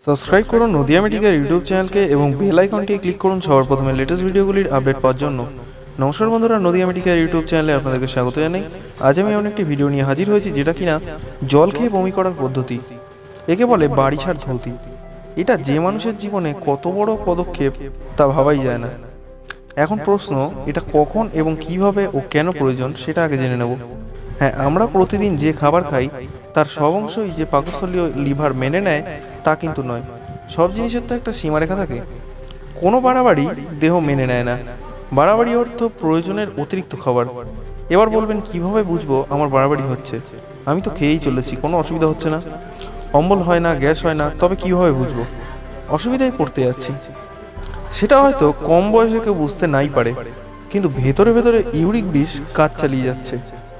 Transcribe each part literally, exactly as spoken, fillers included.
Subscribe করুন Nadia medical YouTube চ্যানেলকে এবং বেল আইকনটি ক্লিক করুন সবার প্রথমে লেটেস্ট ভিডিওগুলির আপডেট পাওয়ার জন্য। নমস্কার বন্ধুরা, নদিয়া মেডিকেল ইউটিউব চ্যানেলে আপনাদেরকে স্বাগত জানাই। আজ আমি এমন একটি ভিডিও নিয়ে হাজির হয়েছি যেটা কিনা জল খেয়ে বমি করার পদ্ধতি, একে বলে বাড়ি ছাড় ধৌতি। এটা যে মানুষের জীবনে কত বড় পদক্ষেপ তা ভাবাই যায় না। এখন প্রশ্ন, এটা কখন এবং কিভাবে ও কেন প্রয়োজন সেটা আগে জেনে নেব। হ্যাঁ, আমরা প্রতিদিন যে খাবার খাই তার সব অংশই যে পাকস্থলীয় লিভার মেনে নেয় তা কিন্তু নয়। সব জিনিসের তো একটা সীমারেখা থাকে। কোনো বাড়াবাড়ি দেহ মেনে নেয় না। বাড়াবাড়ি অর্থ প্রয়োজনের অতিরিক্ত খাবার। এবার বলবেন কিভাবে বুঝবো আমার বাড়াবাড়ি হচ্ছে? আমি তো খেয়েই চলেছি, কোনো অসুবিধা হচ্ছে না, অম্বল হয় না, গ্যাস হয় না, তবে কিভাবে বুঝবো অসুবিধায় পড়তে যাচ্ছি? সেটা হয়তো কম বয়সে কেউ বুঝতে নাই পারে, কিন্তু ভেতরে ভেতরে ইউরিক বিষ কাজ চালিয়ে যাচ্ছে।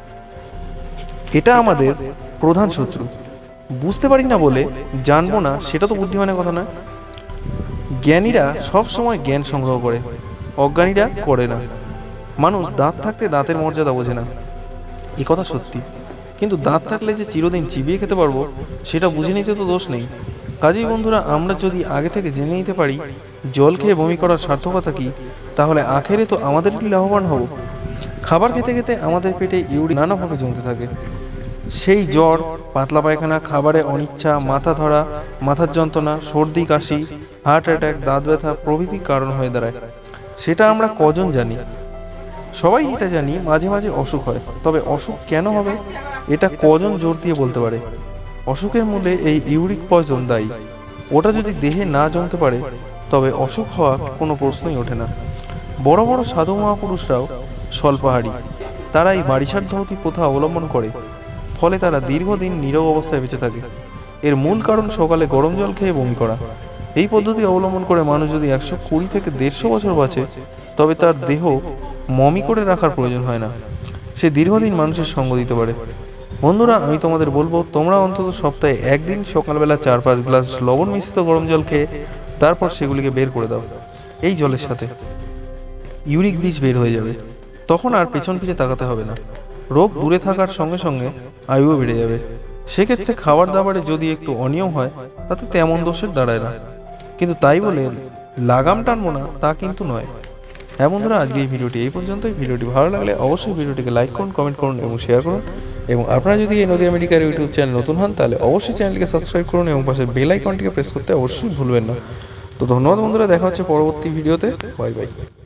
এটা আমাদের প্রধান শত্রু। বুঝতে পারি না বলে জানবো না, সেটা তো বুদ্ধিমানের কথা না। জ্ঞানীরা সব সময় জ্ঞান সংগ্রহ করে, অজ্ঞানীরা করে না। মানুষ দাঁত থাকতে দাঁতের মর্যাদা বোঝে না, এ কথা সত্যি। কিন্তু দাঁত থাকলে যে চিরদিন চিবিয়ে খেতে পারবো সেটা বুঝে নিতে তো দোষ নেই। কাজেই বন্ধুরা, আমরা যদি আগে থেকে জেনে নিতে পারি জল খেয়ে বমি করার সার্থকতা কি, তাহলে আখেরে তো আমাদেরই লাভবান হব। খাবার খেতে খেতে আমাদের পেটে ইউরিক নানাভাবে জমতে থাকে। সেই জ্বর, পাতলা পায়খানা, খাবারে অনিচ্ছা, মাথা ধরা, মাথার যন্ত্রণা, সর্দি কাশি, হার্ট অ্যাটাক, দাঁত ব্যথা প্রভৃতির কারণ হয়ে দাঁড়ায়। সেটা আমরা কজন জানি? সবাই এটা জানি মাঝে মাঝে অসুখ হয়, তবে অসুখ কেন হবে এটা কজন জোর দিয়ে বলতে পারে? অসুখের মূলে এই ইউরিক পয়জন দায়ী। ওটা যদি দেহে না জমতে পারে তবে অসুখ হওয়া কোনো প্রশ্নই ওঠে না। বড় বড় সাধু মহাপুরুষরাও স্বল্পাহারী। তারা এই বাড়িসার ধৌতি প্রথা অবলম্বন করে, ফলে তারা দীর্ঘদিন নীরব অবস্থায় বেঁচে থাকে। এর মূল কারণ সকালে গরম জল খেয়ে বমি করা। এই পদ্ধতি অবলম্বন করে মানুষ যদি একশো কুড়ি থেকে দেড়শো বছর বাঁচে, তবে তার দেহ মমি করে রাখার প্রয়োজন হয় না। সে দীর্ঘদিন মানুষের সঙ্গ দিতে পারে। বন্ধুরা, আমি তোমাদের বলবো, তোমরা অন্তত সপ্তাহে একদিন সকালবেলা চার পাঁচ গ্লাস লবণ মিশ্রিত গরম জল খেয়ে তারপর সেগুলিকে বের করে দাও। এই জলের সাথে ইউরিক বিষ বের হয়ে যাবে, তখন আর পেছন ফিরে তাকাতে হবে না। রোগ দূরে থাকার সঙ্গে সঙ্গে আয়ুও বেড়ে যাবে। সেক্ষেত্রে খাবার দাবারে যদি একটু অনিয়ম হয় তাতে তেমন দোষের দাঁড়ায় না, কিন্তু তাই বলে লাগাম টানবো না তা কিন্তু নয়। হ্যাঁ বন্ধুরা, আজকে এই ভিডিওটি এই পর্যন্তই। ভিডিওটি ভালো লাগলে অবশ্যই ভিডিওটিকে লাইক করুন, কমেন্ট করুন এবং শেয়ার করুন। এবং আপনারা যদি এই নদিয়া মেডিকেল ইউটিউব চ্যানেল নতুন হন তাহলে অবশ্যই চ্যানেলটিকে সাবস্ক্রাইব করুন এবং পাশে বেল আইকনটিকে প্রেস করতে অবশ্যই ভুলবেন না। তো ধন্যবাদ বন্ধুরা, দেখা হচ্ছে পরবর্তী ভিডিওতে। Bye by.